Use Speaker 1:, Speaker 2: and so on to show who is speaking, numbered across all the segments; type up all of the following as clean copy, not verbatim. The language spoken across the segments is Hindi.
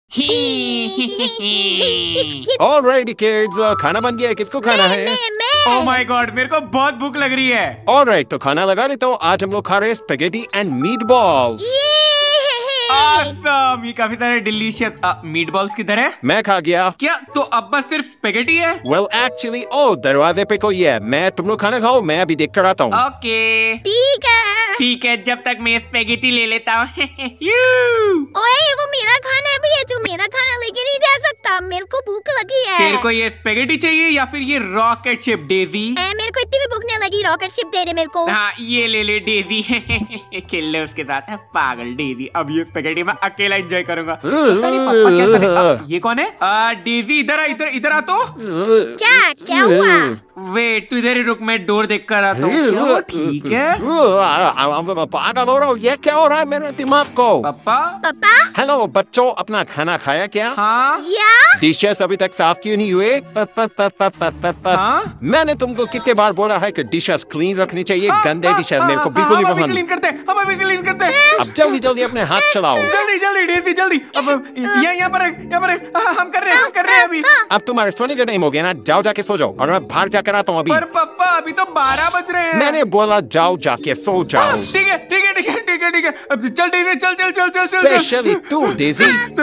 Speaker 1: Alrighty kids, खाना बन गया है, किसको खाना है?
Speaker 2: ओह माय गॉड, मेरे को बहुत भूख लग रही है।
Speaker 1: Alright, तो खाना लगा देता हूँ। आज हम लोग खा रहे हैं स्पेगेटी एंड मीटबॉल्स।
Speaker 2: Awesome! ये काफी सारे डिलीशियस मीटबॉल्स किधर है?
Speaker 1: मैं खा गया।
Speaker 2: क्या तो अब बस सिर्फ स्पेगेटी है?
Speaker 1: Well, actually, दरवाजे पे कोई है। मैं तुम लोग खाना खाओ, मैं अभी देख कर आता हूँ।
Speaker 2: ओके ठीक है, जब तक मैं स्पेगेटी ले लेता हूँ।
Speaker 3: ओए, वो मेरा खाना भी है, जो मेरा खाना लेके नहीं जा सकता। मेरे को भूख लगी है।
Speaker 2: तेरे को ये स्पेगेटी चाहिए या फिर ये रॉकेट शिप डेजी?
Speaker 3: मेरे को इतनी भी भूख नहीं लगी। रॉकेट शिप दे दे मेरे को।
Speaker 2: हाँ, ये ले डेजी। खेल ले उसके साथ। पागल डेजी, अब ये स्पेगेटी मैं अकेला एंजॉय करूंगा। अरे पापा क्या करे? ये कौन है? डेजी इधर आ, इधर आ। तो
Speaker 3: क्या हुआ?
Speaker 2: वेट, तू इधर ही रुक, मैं डोर देख कर आता हूँ। ठीक है
Speaker 1: पागल हो रहा हूँ। ये क्या हो रहा है मेरे दिमाग को?
Speaker 2: पापा
Speaker 1: हेलो बच्चों, अपना खाना खाया क्या?
Speaker 2: हाँ
Speaker 1: डिशेस अभी तक साफ क्यों नहीं हुए?
Speaker 2: हाँ?
Speaker 1: मैंने तुमको कितने बार बोला है कि डिशेस क्लीन रखनी चाहिए। गंदे डिशेस मेरे को बिल्कुल नहीं पसंद।
Speaker 2: क्लीन करते हैं।
Speaker 1: अब जल्दी अपने हाथ चलाओ।
Speaker 2: जल्दी डेजी जल्दी। अब यहाँ पर हम कर रहे हैं अभी।
Speaker 1: अब तुम्हारे सोने का टाइम हो गया ना, जाओ जाके सो जाओ और मैं बाहर जाकर आता हूँ अभी।
Speaker 2: पर पापा अभी तो 12 बज रहे हैं।
Speaker 1: मैंने बोला जाओ जाके सो जाओ।
Speaker 2: ठीक है। अब चल डेजी, चल।
Speaker 1: स्पेशली तू डेजी।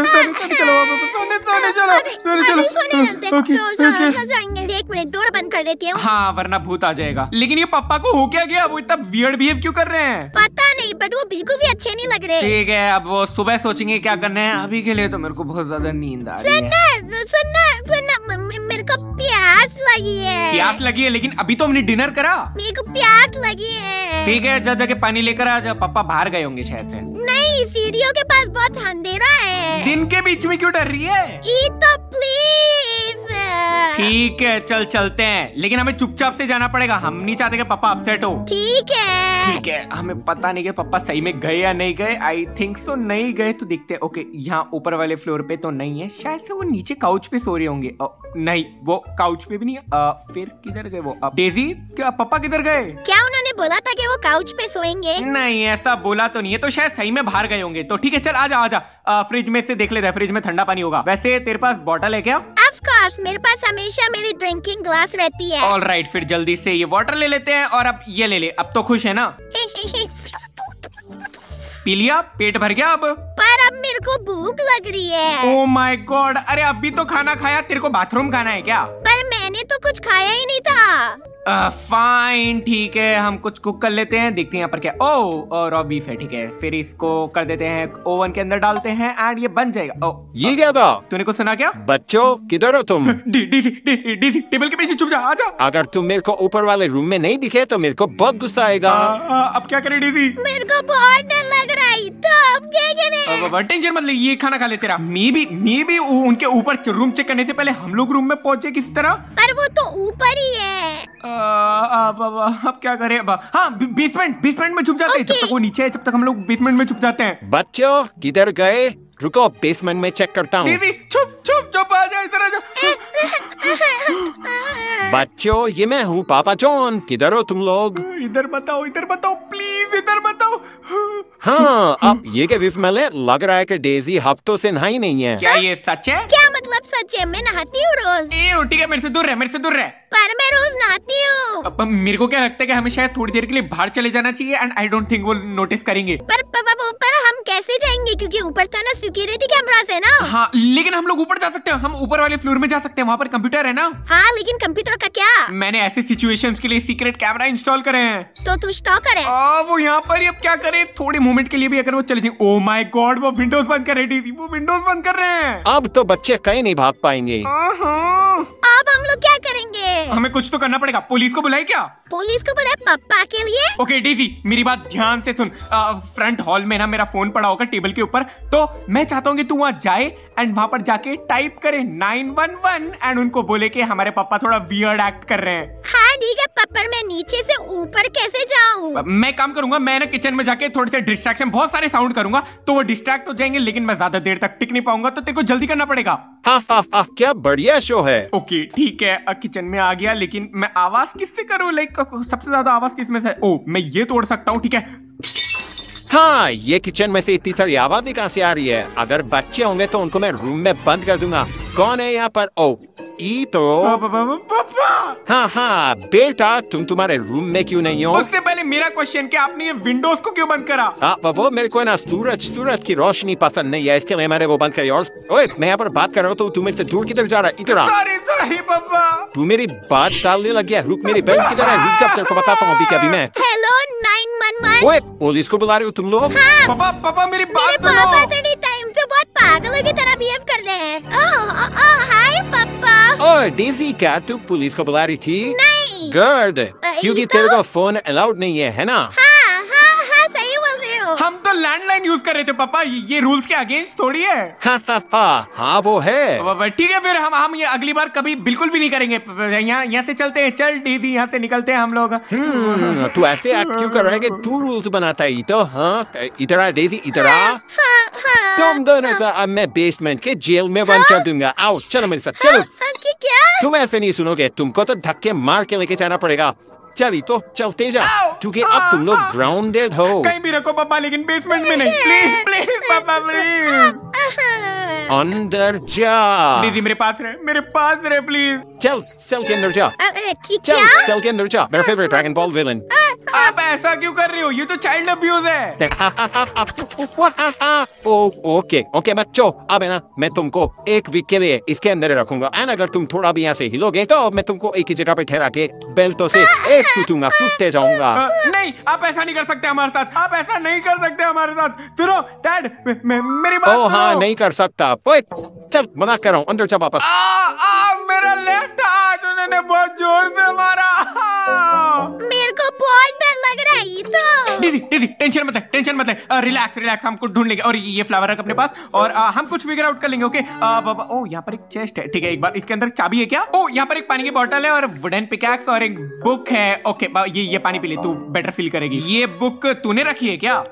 Speaker 3: एक मिनट, डोर बंद कर देती हूँ।
Speaker 2: हाँ, वरना भूत आ जाएगा। लेकिन ये पापा को हो क्या गया? वो इतना वियर्ड बिहेव क्यों कर रहे हैं?
Speaker 3: पता नहीं, बट वो बिल्कुल भी अच्छे नहीं लग रहे।
Speaker 2: ठीक है, अब वो सुबह सोचेंगे क्या करना है। अभी के लिए तो मेरे को बहुत ज्यादा नींद आ रही है।
Speaker 3: सुनना, मेरे को प्यास लगी है।
Speaker 2: लेकिन अभी तो हमने डिनर करा।
Speaker 3: मेरे को प्यास लगी है।
Speaker 2: ठीक है, जा जाके पानी लेकर आ जा। पापा बाहर गए होंगे शायद से।
Speaker 3: नहीं, सीढ़ियों के पास बहुत अंधेरा है।
Speaker 2: दिन के बीच में क्यों डर रही है?
Speaker 3: ईट तो प्लीज।
Speaker 2: ठीक है, चलते हैं, लेकिन हमें चुपचाप से जाना पड़ेगा। हम नहीं चाहते कि पापा अपसेट हो।
Speaker 3: ठीक है,
Speaker 2: हमें पता नहीं कि पापा सही में गए या नहीं गए। आई थिंक सो नहीं गए, तो देखते हैं। ओके, यहाँ ऊपर वाले फ्लोर पे तो नहीं है। शायद से वो नीचे काउच पे सो रहे होंगे। नहीं, वो काउच पे भी नहीं है। फिर किधर गए वो? डेजी, क्या पापा किधर गए?
Speaker 3: क्या उन्होंने बोला था कि वो काउच पे सोएंगे?
Speaker 2: नहीं, ऐसा बोला तो नहीं है। तो शायद सही में बाहर गए होंगे। तो ठीक है, चल आजा। फ्रिज में से देख लेते हैं, फ्रिज में ठंडा पानी होगा। वैसे तेरे पास बॉटल है क्या?
Speaker 3: ऑफ कोर्स, मेरे पास हमेशा मेरी ड्रिंकिंग ग्लास रहती है।
Speaker 2: ऑलराइट, फिर जल्दी से ये वाटर ले लेते हैं। और अब ये ले। अब तो खुश है ना? पी लिया? पेट भर गया अब?
Speaker 3: पर अब मेरे को भूख लग रही है।
Speaker 2: ओह माय गॉड, अरे अभी तो खाना खाया। तेरे को बाथरूम खाना है क्या?
Speaker 3: पर मैंने तो कुछ खाया ही नहीं था।
Speaker 2: फाइन, ठीक है, हम कुछ कुक कर लेते हैं। देखते हैं यहाँ पर क्या। और रॉ बीफ है। ठीक है, फिर इसको कर देते हैं, ओवन के अंदर डालते हैं एंड ये बन जाएगा।
Speaker 1: ये क्या था?
Speaker 2: तूने कुछ सुना क्या?
Speaker 1: बच्चों, किधर हो तुम?
Speaker 2: डीसी टेबल के पीछे छुप जा, आजा।
Speaker 1: अगर तुम मेरे को ऊपर वाले रूम में नहीं दिखे तो मेरे को बहुत गुस्सा आएगा।
Speaker 2: अब क्या करें डीसी?
Speaker 3: मेरे को बहुत डर लग रहा है, तो अब क्या करें?
Speaker 2: टेंशन मत ले, ये खाना खा ले तेरा। मी भी उनके ऊपर रूम चेक करने से पहले हम लोग रूम में पहुंचे किसी तरह।
Speaker 3: पर वो तो ऊपर ही है।
Speaker 2: अब क्या करें? हाँ, बेसमेंट में छुप जाते हैं। जब तक वो नीचे है, जब तक हम लोग बेसमेंट में छुप जाते हैं।
Speaker 1: बच्चों, किधर गए? रुको, बेसमेंट में चेक करता हूँ।
Speaker 2: चुप आ जा, इधर आ जा।
Speaker 1: बच्चों, ये मैं हूँ, पापा जॉन। किधर हो तुम लोग?
Speaker 2: इधर बताओ प्लीज, इधर बताओ।
Speaker 1: हाँ, अब ये क्या स्मेल है? लग रहा है कि डेजी हफ्तों से नहाई नहीं है।
Speaker 2: क्या ये सच है?
Speaker 3: क्या मतलब सच है? मैं नहाती हूँ रोज।
Speaker 2: ठीक है, मेरे से दूर रह।
Speaker 3: पर मैं रोज नहाती हूँ।
Speaker 2: मेरे को क्या लगता है कि हमें शायद थोड़ी देर के लिए बाहर चले जाना चाहिए एंड आई डोंट थिंक वो नोटिस करेंगे।
Speaker 3: पर हम कैसे जाएंगे? क्योंकि ऊपर था ना सिक्योरिटी कैमरास है ना।
Speaker 2: हाँ, लेकिन हम लोग ऊपर जा सकते हैं। हम ऊपर वाले फ्लोर में जा सकते हैं, वहाँ पर कंप्यूटर है ना।
Speaker 3: हाँ, लेकिन कंप्यूटर का क्या?
Speaker 2: मैंने ऐसे सिचुएशंस के लिए सीक्रेट कैमरा इंस्टॉल करे हैं।
Speaker 3: तो तू स्टॉकर है?
Speaker 2: वो यहाँ पर ही। अब क्या करे, थोड़े मोमेंट के लिए भी अगर वो चले जाए। ओह माय गॉड, वो विंडोज बंद कर रहे हैं।
Speaker 1: अब तो बच्चे कहीं नहीं भाग पाएंगे।
Speaker 3: अब हम लोग क्या करेंगे?
Speaker 2: हमें कुछ तो करना पड़ेगा। पुलिस को बुलाए क्या?
Speaker 3: पुलिस को बुलाए पापा के लिए?
Speaker 2: ओके डेजी, मेरी बात ध्यान से सुन। फ्रंट हॉल में ना मेरा फोन पड़ा होगा टेबल के ऊपर। तो मैं चाहता हूँ कि तू वहाँ जाए एंड वहाँ पर जाके टाइप करे 911 एंड उनको बोले कि हमारे पापा थोड़ा वियर्ड एक्ट कर रहे हैं।
Speaker 3: हाँ ठीक है, पर मैं नीचे से ऊपर कैसे जाऊँ?
Speaker 2: मैं काम करूंगा, मैं ना किचन में जाके थोड़े से डिस्ट्रैक्शन, बहुत सारे साउंड करूंगा तो वो डिस्ट्रैक्ट हो जाएंगे, लेकिन मैं ज्यादा देर तक टिक नहीं पाऊंगा। तो तेरे को जल्दी करना पड़ेगा।
Speaker 1: हाँ, क्या बढ़िया शो है।
Speaker 2: ओके ठीक है, किचन में आ गया, लेकिन मैं आवाज किससे करूँ? लाइक सबसे ज्यादा आवाज किसमें से? मैं ये तोड़ सकता हूँ। ठीक है,
Speaker 1: हाँ, ये किचन में से इतनी सारी आवाज़ें कहाँ से आ रही है? अगर बच्चे होंगे तो उनको मैं रूम में बंद कर दूंगा। कौन है यहाँ पर? ओ, ई तो।
Speaker 2: पापा
Speaker 1: हाँ हाँ बेटा, तुम तुम्हारे रूम में क्यों नहीं हो?
Speaker 2: उससे पहले मेरा क्वेश्चन, कि आपने ये विंडोज को क्यों बंद करा?
Speaker 1: वो मेरे को ना सूरज की रोशनी पसंद नहीं है, इसके लिए मैंने वो बंद करी। और ओए, मैं यहाँ पर बात कर रहा हूँ तो तू मेरे से दूर किधर जा रहा है? इधर आ।
Speaker 2: सॉरी पापा।
Speaker 1: तू मेरी बात टालने लग गया। रुक, मेरी बेल्ट किधर है? रुक, तेरे को बताता हूँ अभी के अभी मैं।
Speaker 3: हेलो 911।
Speaker 1: ओए, पुलिस को बुला रहे हो तुम लोग?
Speaker 3: हाँ,
Speaker 2: पापा मेरी बात
Speaker 3: मेरे
Speaker 2: सुनो।
Speaker 3: पापा तेरी टाइम पे बहुत पागलों की तरह बिहेव कर रहे हैं। ओह हाय पापा।
Speaker 1: ओए डेजी, क्या तू पुलिस को बुला रही थी?
Speaker 3: नहीं।
Speaker 1: गुड, क्योंकि
Speaker 3: ये तो-
Speaker 1: तेरे को फोन अलाउड नहीं है ना?
Speaker 3: हाँ सही बोल रहे हो।
Speaker 2: हम तो लैंडलाइन यूज कर रहे थे पापा, ये रूल्स के अगेंस्ट थोड़ी है।
Speaker 1: हाँ वो है।
Speaker 2: पापा ठीक है, फिर हम ये अगली बार कभी बिल्कुल भी नहीं करेंगे। यहाँ से चलते हैं, चल दीदी, यहाँ से निकलते हैं हम लोग।
Speaker 1: तू ऐसे एक्ट क्यों कर रहा है कि तू रूल्स बनाता है? तो हाँ, इधर आ डेजी, इधर आ। तुम दोनों को अब मैं बेसमेंट के जेल में बंद कर दूंगा। आओ चलो मेरे साथ, चलो।
Speaker 3: क्या?
Speaker 1: तुम ऐसे नहीं सुनोगे, तुमको तो धक्के मार के लेके जाना पड़ेगा। चली तो चलते जा, क्योंकि अब तुम लोग ग्राउंडेड हो।
Speaker 2: कहीं भी रखो पापा, लेकिन बेसमेंट में नहीं। Please please papa please.
Speaker 1: अंदर जा।
Speaker 2: दीदी मेरे पास रहे प्लीज।
Speaker 1: चल सेल के अंदर जा। चल
Speaker 3: क्या?
Speaker 1: सेल के अंदर जा। मेरा फेवरेट ड्रैगन बॉल विलन।
Speaker 2: आप ऐसा क्यों कर रही हो? ये तो चाइल्ड अब्यूज है।
Speaker 1: ओके बच्चों, अब है ना, मैं तुमको एक वीक के लिए इसके अंदर रखूंगा। एंड अगर तुम थोड़ा भी यहाँ से हिलोगे तो मैं तुमको एक ही जगह पे ठहरा के बेल्टों से एक सूतूंगा, सूते जाऊंगा।
Speaker 2: नहीं, आप ऐसा नहीं कर सकते हमारे साथ। आप ऐसा नहीं कर सकते हमारे साथ। सुनो डैड, मेरी बात सुनो।
Speaker 1: हाँ, नहीं कर सकता। चल मना कर रहा हूँ, अंदर जा वापस।
Speaker 2: मेरा लेफ्ट हाथ उन्होंने बहुत जोर से मारा।
Speaker 3: मेरे को बहुत डर लग रहा है। ये तो
Speaker 2: दीदी टेंशन मत ले। रिलैक्स, हम कुछ ढूंढ लेंगे। और ये फ्लावर रख अपने पास, और हम कुछ फिगर आउट कर लेंगे। ओके बाबा, ओ यहाँ पर एक चेस्ट है। ठीक है, एक बार इसके अंदर चाबी है क्या? ओ यहाँ पर एक पानी की बोतल है और वुडन पिकैक्स और एक बुक है। ओके ये पानी पी ले, तू बेटर फील करेगी। ये बुक तूने रखी है क्या?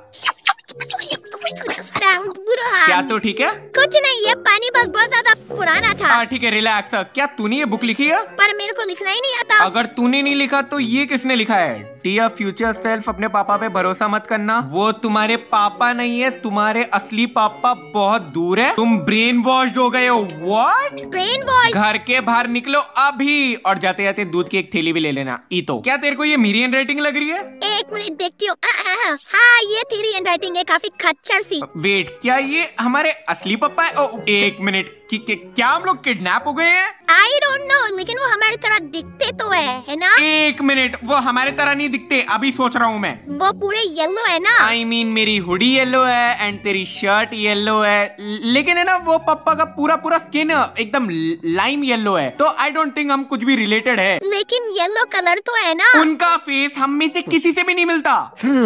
Speaker 2: क्या तो ठीक है?
Speaker 3: कुछ नहीं, ये पानी बस बहुत ज्यादा पुराना था।
Speaker 2: ठीक है, रिलैक्स। क्या तूने ये बुक लिखी है?
Speaker 3: पर मेरे को लिखना ही नहीं आता।
Speaker 2: अगर तूने नहीं लिखा तो ये किसने लिखा है? डियर फ्यूचर सेल्फ, अपने पापा पे भरोसा मत करना। वो तुम्हारे पापा नहीं है, तुम्हारे असली पापा बहुत दूर है। तुम ब्रेन वॉश्ड हो गए हो। व्हाट?
Speaker 3: Brain wash?
Speaker 2: घर के बाहर निकलो अभी, और जाते जाते दूध की एक थैली भी ले लेना। तो क्या तेरे को ये मेरी हैंडराइटिंग लग रही है?
Speaker 3: एक मिनट देखती हूँ। हाँ, ये तेरी हैंडराइटिंग है, काफी खच्चर सी।
Speaker 2: वेट, क्या ये हमारे असली पापा है? एक मिनट, क्या हम लोग किडनैप हो गए हैं?
Speaker 3: आई डोंट नो, लेकिन वो हमारी तरह दिखते तो है ना?
Speaker 2: एक मिनट, वो हमारे तरह नहीं दिखते, अभी सोच रहा हूँ मैं।
Speaker 3: वो पूरे येलो है ना?
Speaker 2: I mean, मेरी हुडी येलो है एंड तेरी शर्ट येलो है, लेकिन है ना वो पापा का पूरा स्किन एकदम लाइम येलो है। तो आई डोंट थिंक हम कुछ भी रिलेटेड है।
Speaker 3: लेकिन येलो कलर तो है ना?
Speaker 2: उनका फेस हम में से किसी से भी नहीं मिलता।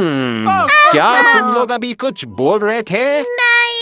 Speaker 1: क्या तुम लोग अभी कुछ बोल रहे थे?
Speaker 3: नहीं।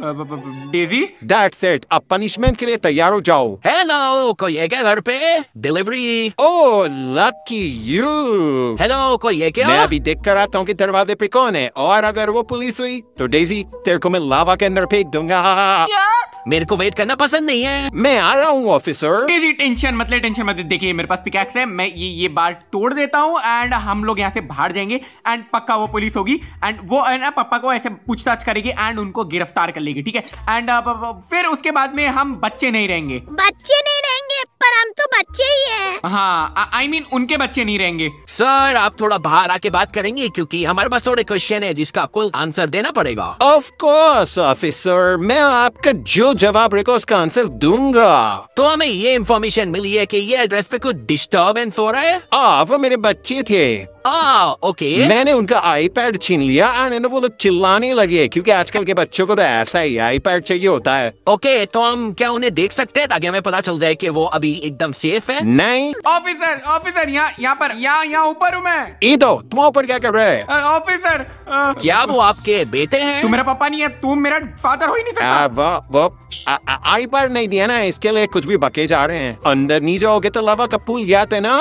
Speaker 2: डेजी,
Speaker 1: That's it, अब पनिशमेंट के लिए तैयार हो जाओ।
Speaker 4: हेलो, कोई है क्या घर पे? Delivery.
Speaker 1: Oh lucky you.
Speaker 4: Hello, कोई है क्या?
Speaker 1: मैं अभी देख कर आता हूँ कि दरवाजे पे कौन है, और अगर वो पुलिस हुई तो डेजी तेरे को मैं लावा के अंदर फेंक दूंगा।
Speaker 4: मेरे को वेट करना पसंद नहीं है।
Speaker 1: मैं आ रहा हूँ ऑफिसर।
Speaker 2: डेजी टेंशन मत ले। देखिए मेरे पास पिकैक्स है, मैं ये बार तोड़ देता हूँ एंड हम लोग यहाँ से बाहर जाएंगे एंड पक्का वो पुलिस होगी एंड वो है ना पापा को ऐसे पूछताछ करेगी एंड उनको गिरफ्तार कर लेगी। ठीक है, एंड फिर उसके बाद में हम बच्चे नहीं रहेंगे।
Speaker 3: बच्चे नहीं रहेंगे? पर हम तो बच्चे ही हैं।
Speaker 2: हाँ, आई मीन उनके बच्चे नहीं रहेंगे।
Speaker 4: सर, आप थोड़ा बाहर आके बात करेंगे क्योंकि हमारे पास थोड़े क्वेश्चन है जिसका आपको आंसर देना पड़ेगा।
Speaker 1: ऑफ कोर्स ऑफिसर, मैं आपका जो जवाब रहेगा उसका आंसर दूंगा।
Speaker 4: तो हमें ये इन्फॉर्मेशन मिली है कि ये एड्रेस पे कुछ डिस्टर्बेंस हो रहा है।
Speaker 1: वो मेरे बच्चे थे।
Speaker 4: ओके।
Speaker 1: मैंने उनका आईपैड छीन लिया और वो लोग चिल्लाने लगे, क्योंकि आजकल के बच्चों को तो ऐसा ही आईपैड चाहिए होता है।
Speaker 4: ओके, तो हम क्या उन्हें देख सकते हैं ताकि हमें पता चल जाए कि वो अभी एकदम सेफ है?
Speaker 1: नहीं
Speaker 2: ऑफिसर यहाँ ऊपर हूँ मैं।
Speaker 1: ईदो, तुम ऊपर क्या कर रहे हैं?
Speaker 2: ऑफिसर,
Speaker 4: क्या वो आपके बेटे हैं?
Speaker 2: तू मेरा पापा नहीं है, तू मेरा फादर हो ही नहीं सकता।
Speaker 1: वो आईपैड नहीं दिया ना, इसके लिए कुछ भी बके जा रहे हैं। अंदर नहीं जाओगे तो लवा का पुल याद है ना?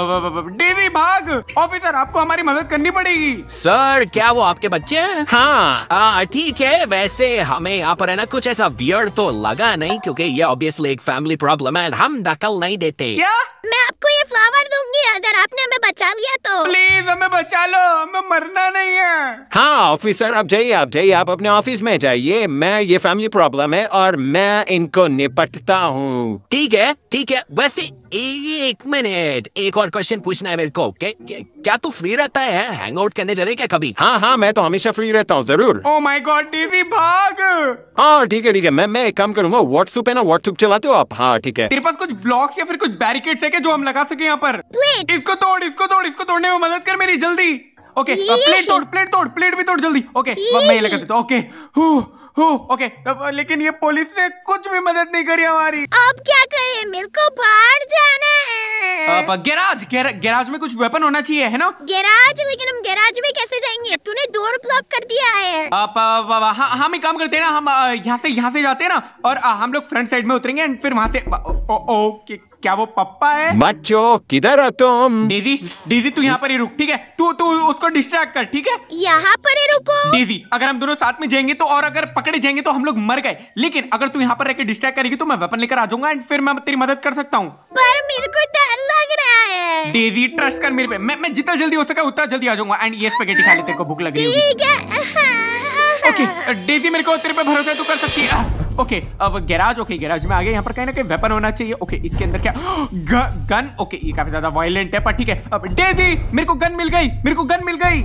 Speaker 2: डेजी भाग। ऑफिसर, आपको हमारी मदद करनी पड़ेगी।
Speaker 4: सर, क्या वो आपके बच्चे हैं?
Speaker 1: हाँ।
Speaker 4: ठीक है, वैसे हमें यहाँ पर है ना कुछ ऐसा वियर्ड तो लगा नहीं, क्योंकि ये ऑब्वियसली एक फैमिली प्रॉब्लम है, हम दखल नहीं देते।
Speaker 2: क्या?
Speaker 3: मैं आपको ये फ्लावर दूंगी। जाएंगे अगर आपने हमें बचा लिया तो।
Speaker 2: प्लीज हमें बचा लो, हमें मरना नहीं है।
Speaker 1: हाँ ऑफिसर, आप जाइए, आप अपने ऑफिस में जाइए। मैं ये फैमिली प्रॉब्लम है और मैं इनको निपटता हूँ।
Speaker 4: ठीक है। वैसे एक मिनट, एक और क्वेश्चन पूछना है मेरे को। क्या तू फ्री रहता है? हैंग आउट करने चले क्या कभी?
Speaker 1: हाँ, मैं तो हमेशा फ्री रहता हूँ, जरूर।
Speaker 2: ओ माय गॉड डेजी भाग।
Speaker 1: हाँ ठीक है, मैं एक काम करूंगा। व्हाट्सएप है ना, व्हाट्सएप चलाते हो आप? हाँ ठीक है।
Speaker 2: तेरे पास कुछ ब्लॉक्स या फिर कुछ बैरिकेड्स है क्या जो हम लगा सके यहाँ पर?
Speaker 3: प्लेट।
Speaker 2: इसको तोड़ने में मदद कर मेरी, जल्दी। ओके
Speaker 3: ये।
Speaker 2: प्लेट भी तोड़ जल्दी। ओके मैं ये लगा देता हूँ। ओके ओके लेकिन ये पुलिस ने कुछ भी मदद नहीं करी हमारी।
Speaker 3: अब क्या करें, मेरे को बाहर जाना है।
Speaker 2: अब गैराज में कुछ वेपन होना चाहिए, है ना?
Speaker 3: गैराज? लेकिन हम गैराज में कैसे जाएंगे? तूने डोर ब्लॉक कर दिया है।
Speaker 2: हम एक काम करते हैं ना, हम यहाँ से जाते हैं ना, और हम लोग फ्रंट साइड में उतरेंगे एंड फिर वहां से। ओके क्या वो पप्पा है?
Speaker 1: बच्चों किधर हो तुम?
Speaker 2: डेजी तू यहाँ पर ही रुक, ठीक है? तू उसको डिस्ट्रैक्ट कर, ठीक है?
Speaker 3: यहाँ पर ही रुको।
Speaker 2: डेजी अगर हम दोनों साथ में जाएंगे तो, और अगर पकड़े जाएंगे तो हम लोग मर गए, लेकिन अगर तू यहाँ पर रहकर डिस्ट्रैक्ट करेगी तो मैं वेपन लेकर आ जाऊंगा एंड फिर मैं तेरी मदद कर सकता हूँ।
Speaker 3: पर मेरे को डर लग रहा है।
Speaker 2: डेजी ट्रस्ट कर मेरे पे, मैं जितना जल्दी हो सका उतना जल्दी आ जाऊंगा एंड ये स्पैगेटी खा ले, तेरे को भूख लग रही होगी।
Speaker 3: ठीक है।
Speaker 2: ओके डेजी मेरे को तेरे पे भरोसा है, तू कर सकती है। ओके अब गैराज में आ गए। यहाँ पर कहीं ना कहीं वेपन होना चाहिए। ओके इसके अंदर क्या? गन। ओके ये काफी ज्यादा वायलेंट है पर ठीक है। अब डेजी मेरे को गन मिल गई।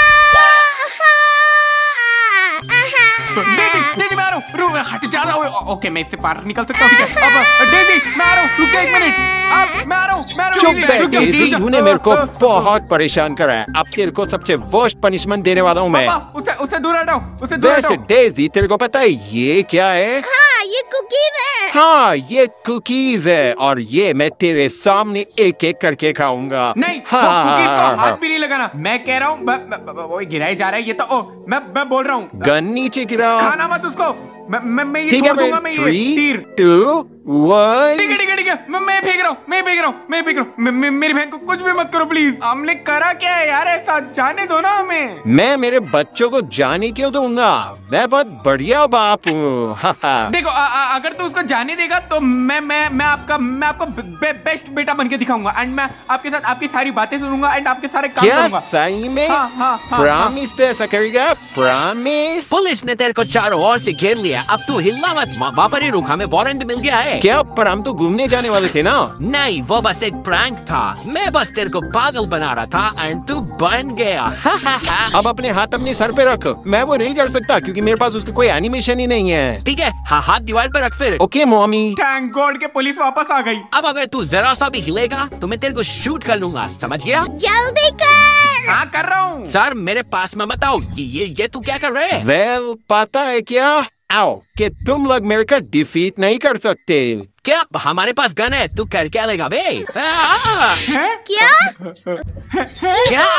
Speaker 2: डेजी मैं आ रहा हूँ, हट जा रहा हूँ। ओके मैं इससे पार निकल सकता हूँ, ठीक है? अब डेजी मैं आ रहा हूँ, रुक जा 1 मिनट। अब मैं आ रहा हूँ।
Speaker 1: चुप बैठ डेजी, तूने मेरे को बहुत परेशान करा है। अब तेरे को सबसे वर्स्ट पनिशमेंट देने वाला हूँ मैं।
Speaker 2: उसे दूर हटाओ,
Speaker 1: वैसे डेजी तेरे को पता है ये क्या है?
Speaker 3: हाँ ये कुकीज है।
Speaker 1: हाँ ये कुकीज है और ये मैं तेरे सामने एक एक करके खाऊंगा।
Speaker 2: नहीं कुकीज को हाथ भी नहीं लगाना। मैं कह रहा हूँ वो गिराया जा रहा है ये तो। मैं बोल रहा हूँ
Speaker 1: गन नीचे गिरा।
Speaker 2: खाना मत उसको। मैं ये
Speaker 1: ठीक है,
Speaker 2: छोड़ दूंगा। मैं ये
Speaker 1: 3, 2, 1।
Speaker 2: ठीक है मैं फेंक रहा हूँ। मेरी बहन को कुछ भी मत करो प्लीज। हमने करा क्या है यार, ऐसा जाने दो ना हमें।
Speaker 1: मैं मेरे बच्चों को जाने क्यों दूंगा? मैं बहुत बढ़िया बाप हूँ।
Speaker 2: देखो अगर तू उसको जाने देगा तो मैं आपको बेस्ट बेटा बन के दिखाऊंगा एंड मैं आपके साथ आपकी सारी बातें सुनूंगा एंड आपके सारे काम करूंगा।
Speaker 1: क्या सही में?
Speaker 2: हाँ,
Speaker 1: प्रॉमिस पे ऐसा करेगा? प्रॉमिस?
Speaker 4: पुलिस ने तेरे को चारों ओर से घेर लिया, अब तू हिलना मत। वहाँ पर ही रुक, हमें वारंट मिल गया है।
Speaker 1: क्या? पर हम तो घूमने जाने वाले थे ना।
Speaker 4: नहीं वो बस एक प्रैंक था, मैं बस तेरे को पागल बना रहा था एंड तू बन गया।
Speaker 1: अब अपने हाथ अपने सर पे रख। मैं वो नहीं कर सकता क्योंकि मेरे पास उसकी कोई एनिमेशन ही नहीं है।
Speaker 4: ठीक है हाथ दीवार पे रख फिर।
Speaker 1: Okay mommy.
Speaker 2: थैंक गॉड के पुलिस वापस आ गई।
Speaker 4: अब अगर तू जरा सा भी हिलेगा तो मैं तेरे को शूट कर लूंगा, समझ गया?
Speaker 3: जल्दी कर।
Speaker 2: हाँ कर रहा हूँ।
Speaker 4: सर मेरे पास में मत आओ, ये तू क्या कर रहे हैं?
Speaker 1: वेल पता है क्या? आओ कि तुम लोग मेरे को डिफीट नहीं कर सकते।
Speaker 4: क्या हमारे पास गन है, तू कर क्या लेगा बे?
Speaker 2: हैं?
Speaker 3: क्या?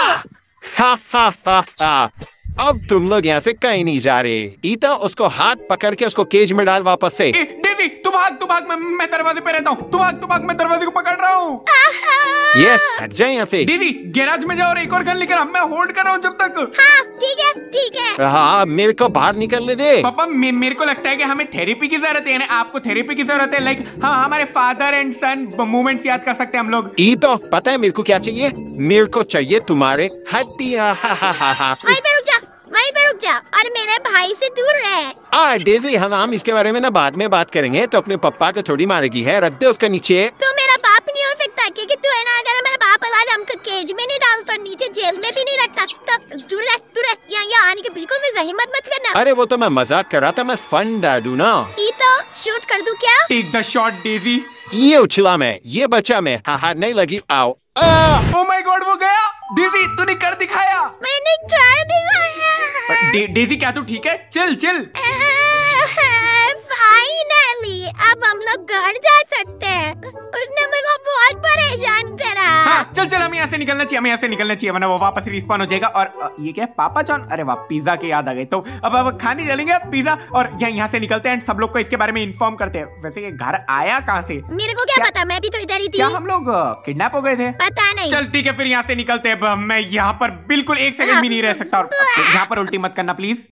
Speaker 1: हा। अब तुम लोग यहाँ से कहीं नहीं जा रहे। ईता उसको हाथ पकड़ के उसको केज में डाल वापस से।
Speaker 2: डेजी तू भाग मैं दरवाजे पे रहता हूँ। तू भाग मैं दरवाजे को पकड़ रहा हूँ।
Speaker 1: ये हट जाए यहाँ से।
Speaker 2: डेजी गैराज में जाओ और एक और गन लेकर आ, मैं होल्ड कर रहा हूँ जब तक।
Speaker 3: हाँ ठीक है।
Speaker 1: हाँ मेरे को बाहर निकलने दे।
Speaker 2: पापा मेरे को लगता है कि हमें थेरेपी की जरूरत है, आपको थेरेपी की जरूरत है। लाइक हाँ हमारे फादर एंड सन मोमेंट्स याद कर सकते हैं हम लोग।
Speaker 1: ई तो पता है मेरे को क्या चाहिए? मेरे को चाहिए तुम्हारे हड्डियाँ।
Speaker 3: वहीं पे रुक जा और मेरे भाई से दूर रह।
Speaker 1: डेजी हम इसके बारे में ना बाद में बात करेंगे। तो अपने पप्पा को थोड़ी मारेगी है, रख दे उसका नीचे।
Speaker 3: तो मेरा बाप नहीं हो सकता क्योंकि तू है ना, अगर मेरा बाप आज हमको केज में नहीं डालता, नीचे जेल में भी नहीं रखता, तब दूर रह। यहाँ आने की बिल्कुल भी जहमत मत करना।
Speaker 1: अरे वो तो मैं मजाक कर रहा था, मैं फन डालू ना।
Speaker 3: ई तो शूट कर दूं क्या?
Speaker 2: Take the shot Daisy.
Speaker 1: ये उछला मैं, ये बचा मैं। हाँ नहीं लगी। आओ।
Speaker 2: ओ माय गॉड वो गया। डेजी तूने कर दिखाया।
Speaker 3: मैंने कर दिखाया।
Speaker 2: डेजी क्या तू ठीक है? चिल।
Speaker 3: फाइनली अब हम लोग घर जा सकते हैं। उसने मेरे को बहुत परेशान करा।
Speaker 2: हाँ, चल हमें यहाँ से निकलना चाहिए वरना वो वापस रिस्पॉन हो जाएगा। और ये क्या है? पापा जॉन? अरे वाह पिज्जा की याद आ गई। तो अब खाने चलेंगे पिज्जा और यहाँ से निकलते हैं सब लोग को इसके बारे में इन्फॉर्म करते हैं। वैसे ये घर आया कहाँ से?
Speaker 3: मेरे को क्या पता, मैं भी तो इधर ही थी।
Speaker 2: क्या हम लोग किडनैप हो गए थे?
Speaker 3: पता नहीं।
Speaker 2: चल ठीक है फिर यहाँ से निकलते हैं। मैं यहाँ पर बिल्कुल 1 सेकंड भी नहीं रह सकता। और यहाँ पर उल्टी मत करना प्लीज।